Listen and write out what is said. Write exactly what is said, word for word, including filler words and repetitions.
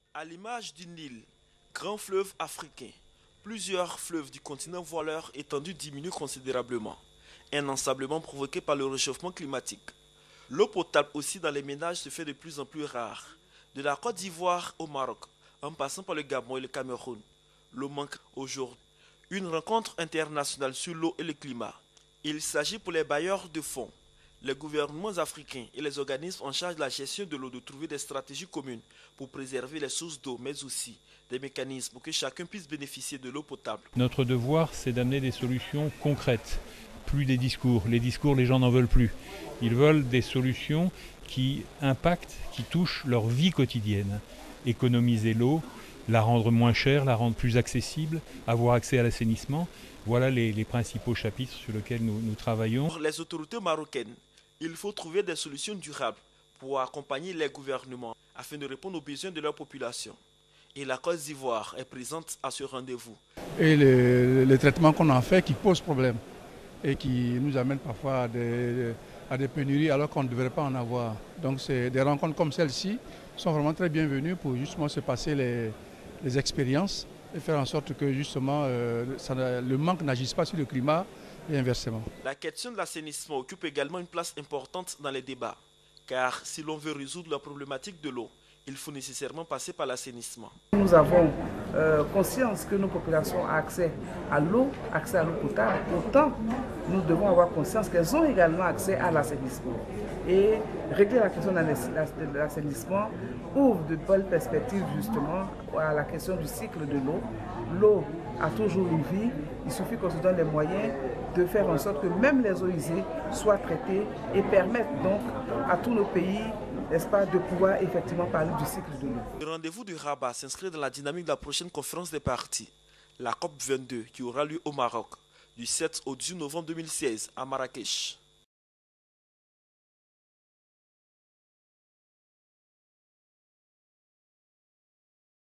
À l'image du Nil, grand fleuve africain, plusieurs fleuves du continent voient leur étendue diminuer considérablement. Un ensablement provoqué par le réchauffement climatique. L'eau potable aussi dans les ménages se fait de plus en plus rare. De la Côte d'Ivoire au Maroc, en passant par le Gabon et le Cameroun, l'eau manque aujourd'hui. Une rencontre internationale sur l'eau et le climat. Il s'agit pour les bailleurs de fonds, les gouvernements africains et les organismes en charge de la gestion de l'eau de trouver des stratégies communes pour préserver les sources d'eau, mais aussi des mécanismes pour que chacun puisse bénéficier de l'eau potable. Notre devoir, c'est d'amener des solutions concrètes, plus des discours. Les discours, les gens n'en veulent plus. Ils veulent des solutions qui impactent, qui touchent leur vie quotidienne. Économiser l'eau, la rendre moins chère, la rendre plus accessible, avoir accès à l'assainissement. Voilà les, les principaux chapitres sur lesquels nous, nous travaillons. Pour les autorités marocaines, il faut trouver des solutions durables pour accompagner les gouvernements afin de répondre aux besoins de leur population. Et la Côte d'Ivoire est présente à ce rendez-vous. Et les, les traitements qu'on en fait qui posent problème et qui nous amènent parfois à des, à des pénuries alors qu'on ne devrait pas en avoir. Donc c'est des rencontres comme celle-ci sont vraiment très bienvenues pour justement se passer les, les expériences et faire en sorte que justement euh, ça, le manque n'agisse pas sur le climat et inversement. La question de l'assainissement occupe également une place importante dans les débats. Car si l'on veut résoudre la problématique de l'eau, il faut nécessairement passer par l'assainissement. Nous avons euh, conscience que nos populations ont accès à l'eau, accès à l'eau potable. Autant, nous devons avoir conscience qu'elles ont également accès à l'assainissement. Et régler la question de l'assainissement ouvre de bonnes perspectives justement à la question du cycle de l'eau. L'eau a toujours une vie, il suffit qu'on se donne les moyens de faire en sorte que même les eaux usées soient traitées et permettent donc à tous nos pays, n'est-ce pas, de pouvoir effectivement parler du cycle de l'eau. Le rendez-vous du Rabat s'inscrit dans la dynamique de la prochaine conférence des parties, la COP vingt-deux, qui aura lieu au Maroc, du sept au dix novembre deux mille seize à Marrakech.